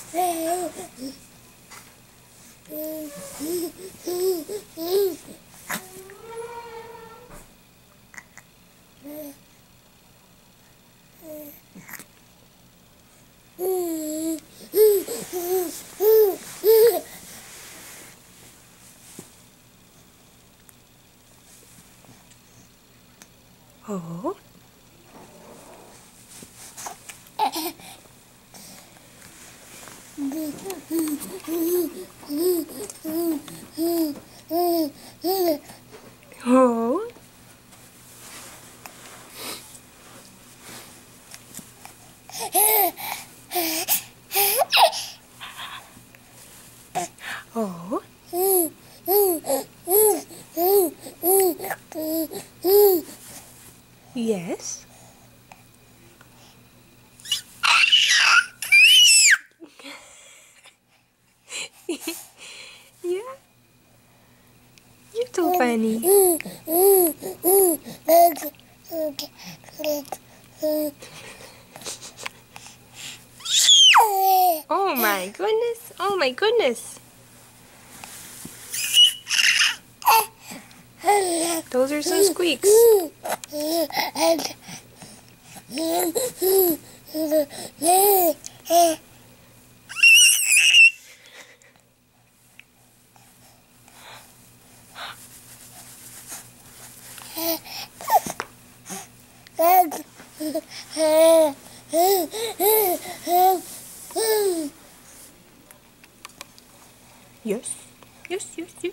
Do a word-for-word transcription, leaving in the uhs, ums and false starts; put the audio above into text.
Oh. Oh. Oh. Yes. Yeah. You're too funny. Oh my goodness. Oh my goodness. Those are some squeaks. Yes. Yes, yes, yes.